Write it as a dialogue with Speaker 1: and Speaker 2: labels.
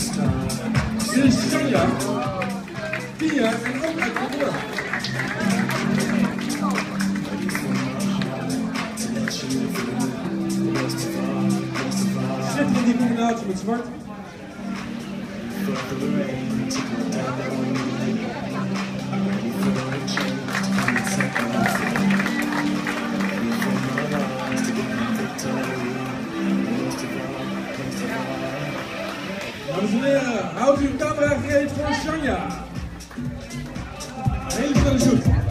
Speaker 1: Dit is Sanja, 10 jaar en ook uit Rotterdam. Zit in die combinatie met zwart. Dames en heren, houdt uw camera gereed voor Sanja. Hele snelle zoek.